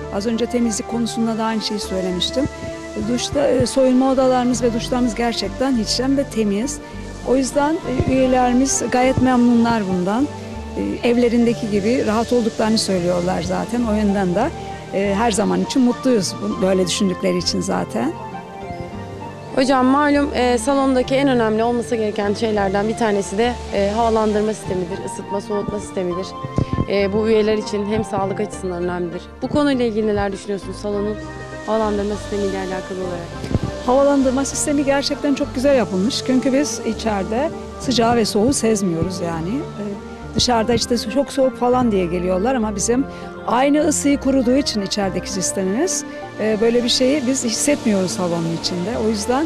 Az önce temizlik konusunda da aynı şeyi söylemiştim. Duşta soyunma odalarımız ve duşlarımız gerçekten hijyen ve temiz. O yüzden üyelerimiz gayet memnunlar bundan. Evlerindeki gibi rahat olduklarını söylüyorlar zaten. O yönden de her zaman için mutluyuz böyle düşündükleri için zaten. Hocam malum salondaki en önemli olması gereken şeylerden bir tanesi de havalandırma sistemidir, ısıtma soğutma sistemidir. Bu üyeler için hem sağlık açısından önemlidir. Bu konuyla ilgili neler düşünüyorsunuz salonun havalandırma sistemiyle alakalı olarak? Havalandırma sistemi gerçekten çok güzel yapılmış. Çünkü biz içeride sıcağı ve soğuğu sezmiyoruz yani. Dışarıda işte çok soğuk falan diye geliyorlar ama bizim aynı ısıyı koruduğu için içerideki sistemimiz böyle bir şeyi biz hissetmiyoruz salonun içinde. O yüzden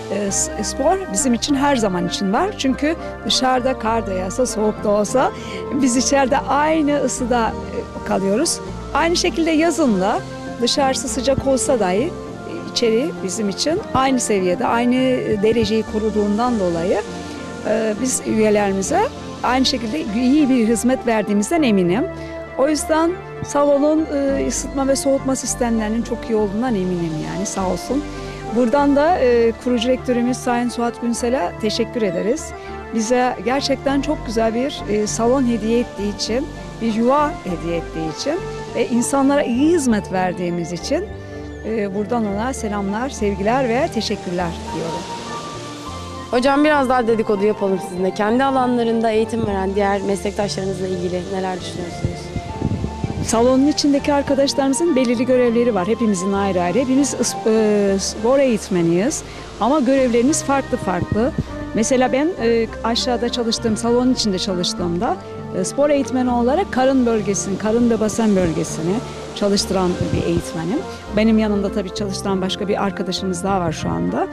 spor bizim için her zaman için var. Çünkü dışarıda kar da yağsa, soğuk da olsa biz içeride aynı ısıda kalıyoruz. Aynı şekilde yazın da dışarısı sıcak olsa dahi içeri bizim için aynı seviyede, aynı dereceyi koruduğundan dolayı biz üyelerimize aynı şekilde iyi bir hizmet verdiğimizden eminim. O yüzden salonun ısıtma ve soğutma sistemlerinin çok iyi olduğundan eminim yani sağ olsun. Buradan da kurucu rektörümüz Sayın Suat Günsel'e teşekkür ederiz. Bize gerçekten çok güzel bir salon hediye ettiği için, bir yuva hediye ettiği için ve insanlara iyi hizmet verdiğimiz için buradan ona selamlar, sevgiler ve teşekkürler diyorum. Hocam biraz daha dedikodu yapalım sizinle. Kendi alanlarında eğitim veren diğer meslektaşlarınızla ilgili neler düşünüyorsunuz? Salonun içindeki arkadaşlarımızın belirli görevleri var. Hepimizin ayrı ayrı. Hepimiz spor eğitmeniyiz ama görevlerimiz farklı farklı. Mesela ben aşağıda çalıştığım, salonun içinde çalıştığımda spor eğitmeni olarak karın bölgesini, karın ve basen bölgesini çalıştıran bir eğitmenim. Benim yanımda tabii çalıştıran başka bir arkadaşımız daha var şu anda.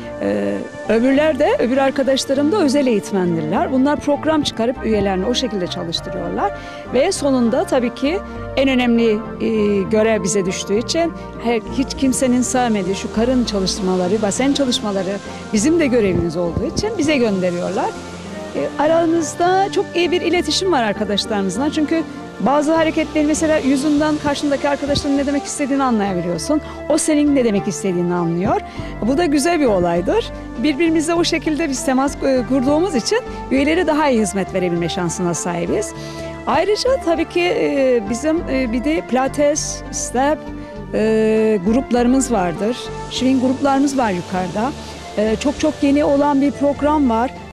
Öbür arkadaşlarım da özel eğitmendirler. Bunlar program çıkarıp üyelerini o şekilde çalıştırıyorlar. Ve sonunda tabii ki en önemli görev bize düştüğü için hiç kimsenin sevmediği şu karın çalıştırmaları, basen çalışmaları bizim de görevimiz olduğu için bize gönderiyorlar. Aramızda çok iyi bir iletişim var arkadaşlarımızla. Çünkü bazı hareketleri mesela yüzünden karşındaki arkadaşların ne demek istediğini anlayabiliyorsun. O senin ne demek istediğini anlıyor. Bu da güzel bir olaydır. Birbirimize o şekilde biz temas kurduğumuz için üyelere daha iyi hizmet verebilme şansına sahibiz. Ayrıca tabii ki bizim bir de pilates, step gruplarımız vardır. Swing gruplarımız var yukarıda. Çok yeni olan bir program var.